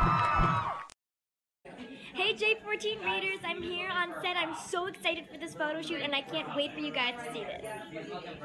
Hey J-14 readers, I'm here on set. I'm so excited for this photo shoot and I can't wait for you guys to see this.